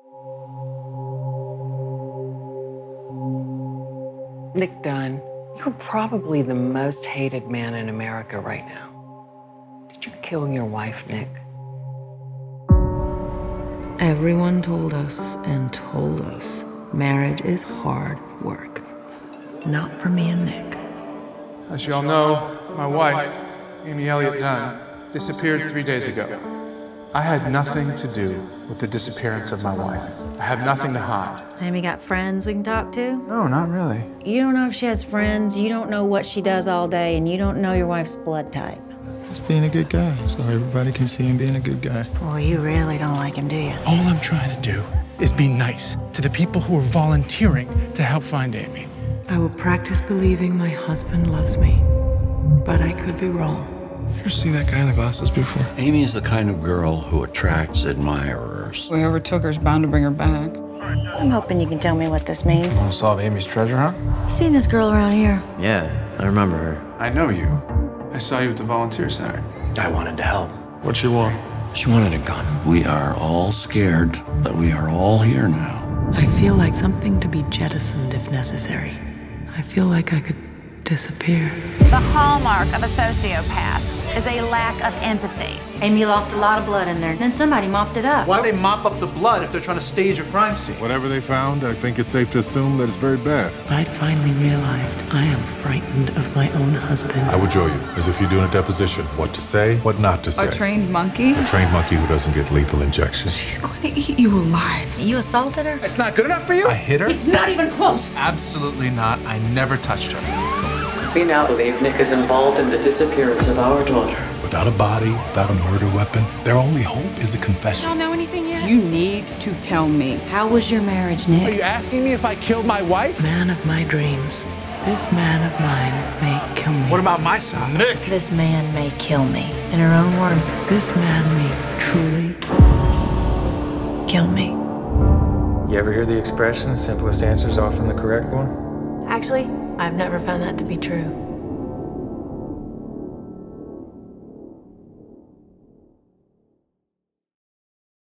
Nick Dunne, you're probably the most hated man in America right now. Did you kill your wife, Nick? Everyone told us and told us marriage is hard work. Not for me and Nick. As you all know, my wife, Amy Elliott Dunne, disappeared 3 days ago. I had nothing to do with the disappearance of my wife. I have nothing to hide. Has Amy got friends we can talk to? No, not really. You don't know if she has friends, you don't know what she does all day, and you don't know your wife's blood type. Just being a good guy, so everybody can see him being a good guy. Well, you really don't like him, do you? All I'm trying to do is be nice to the people who are volunteering to help find Amy. I will practice believing my husband loves me, but I could be wrong. You ever see that guy in the glasses before? Amy is the kind of girl who attracts admirers. Whoever took her is bound to bring her back. I'm hoping you can tell me what this means. Want to solve Amy's treasure hunt? Seen this girl around here? Yeah, I remember her. I know you. I saw you at the volunteer center. I wanted to help. What'd she want? She wanted a gun. We are all scared, but we are all here now. I feel like something to be jettisoned if necessary. I feel like I could disappear. The hallmark of a sociopath is a lack of empathy. Amy lost a lot of blood in there, and then somebody mopped it up. Why do they mop up the blood if they're trying to stage a crime scene? Whatever they found, I think it's safe to assume that it's very bad. I'd finally realized I am frightened of my own husband. I would show you, as if you're doing a deposition, what to say, what not to say. A trained monkey? A trained monkey who doesn't get lethal injection. She's going to eat you alive. You assaulted her? It's not good enough for you? I hit her? It's not even close. Absolutely not. I never touched her. We now believe Nick is involved in the disappearance of our daughter. Without a body, without a murder weapon, their only hope is a confession. Don't know anything yet? You need to tell me. How was your marriage, Nick? Are you asking me if I killed my wife? Man of my dreams, this man of mine may kill me. What about my son, Nick? This man may kill me. In her own words, This man may truly kill me. You ever hear the expression, the simplest answer is often the correct one? Actually, I've never found that to be true.